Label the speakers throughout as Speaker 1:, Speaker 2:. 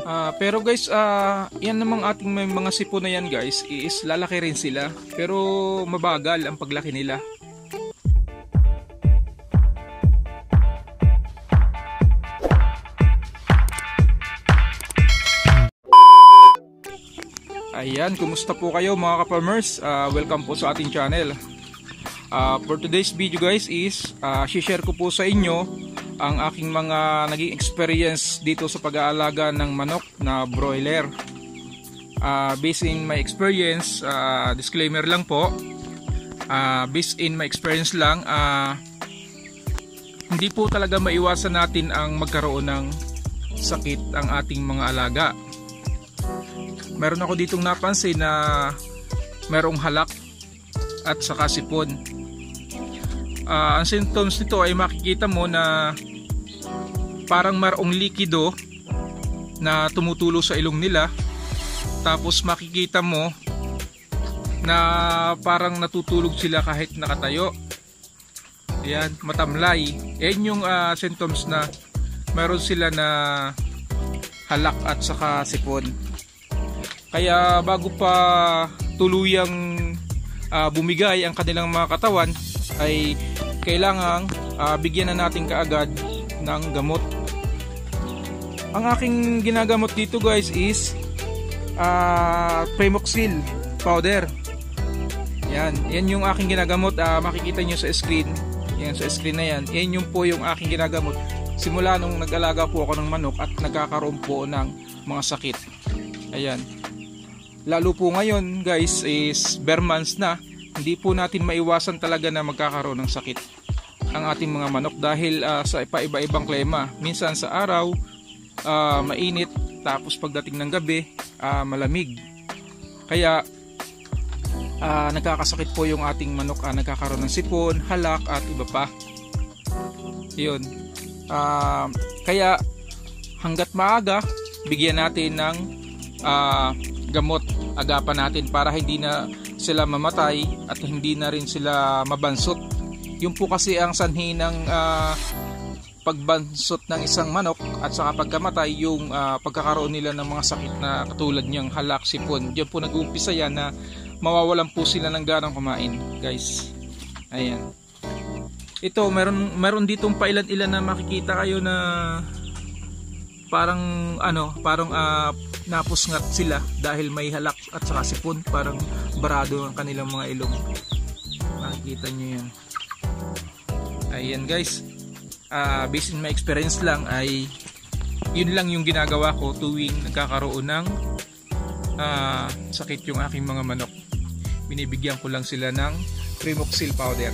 Speaker 1: Pero guys, yan namang ating may mga sipon na yan guys, is lalaki rin sila. Pero mabagal ang paglaki nila. Ayan, kumusta po kayo mga ka-farmers? Welcome po sa ating channel. For today's video guys is share ko po sa inyo ang aking mga naging experience dito sa pag-aalaga ng manok na broiler. Based in my experience, disclaimer lang po, based in my experience lang, hindi po talaga maiwasan natin ang magkaroon ng sakit ang ating mga alaga. Meron ako ditong napansin na merong halak at saka sipon. Ang symptoms nito ay makikita mo na parang merong likido na tumutulo sa ilong nila. Tapos makikita mo na parang natutulog sila kahit nakatayo. Ayan, matamlay. Yan yung symptoms na meron sila na halak at saka sipon. Kaya bago pa tuluyang bumigay ang kanilang mga katawan ay kailangang bigyan na natin kaagad ng gamot. Ang aking ginagamot dito guys is Primoxil powder. Yan yung aking ginagamot. Makikita nyo sa screen. Yan, sa screen na yan. Yan yung po yung aking ginagamot simula nung nag-alaga po ako ng manok at nagkakaroon po ng mga sakit. Ayan. Lalo po ngayon guys is bare months na, hindi po natin maiwasan talaga na magkakaroon ng sakit ang ating mga manok dahil sa iba-ibang klima. Minsan sa araw mainit, tapos pagdating ng gabi malamig. Kaya nagkakasakit po yung ating manok, nagkakaroon ng sipon, halak at iba pa. Yun. Kaya hanggat maaga bigyan natin ng gamot, agapan natin para hindi na sila mamatay at hindi na rin sila mabansot. Yun po kasi ang sanhi ng pagbansot ng isang manok at saka pagkamatay, yung pagkakaroon nila ng mga sakit na katulad niyang halak, sipon. Diyan po nag-uumpisa yan na mawawalan po sila ng ganang kumain guys. Ayan. Ito, meron ditong pailan-ilan na makikita kayo na parang napusngat sila dahil may halak at saka sipon, parang barado ang kanilang mga ilong. Makikita nyo yan. Ayan guys, based on my experience lang ay yun lang yung ginagawa ko tuwing nagkakaroon ng sakit yung aking mga manok. Binibigyan ko lang sila ng Primoxil powder.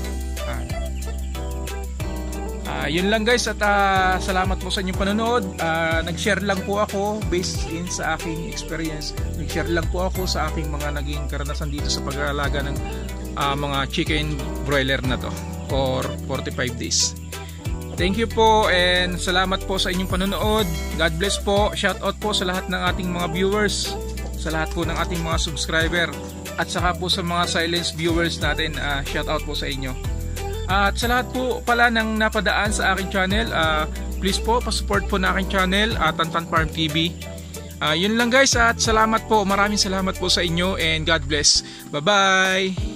Speaker 1: Yun lang guys, at salamat po sa inyong panonood. Nag-share lang po ako based in sa aking experience. Nag-share lang po ako sa aking mga naging karanasan dito sa pag-aalaga ng mga chicken broiler na to for 45 days. Thank you po and salamat po sa inyong panonood. God bless po. Shout out po sa lahat ng ating mga viewers, sa lahat po ng ating mga subscriber, at saka po sa mga silent viewers natin. Shout out po sa inyo. At sa lahat po pala ng napadaan sa aking channel, please po pasupport po na aking channel, Tantan Farm TV. Yun lang guys, at salamat po, maraming salamat po sa inyo and God bless. Bye bye.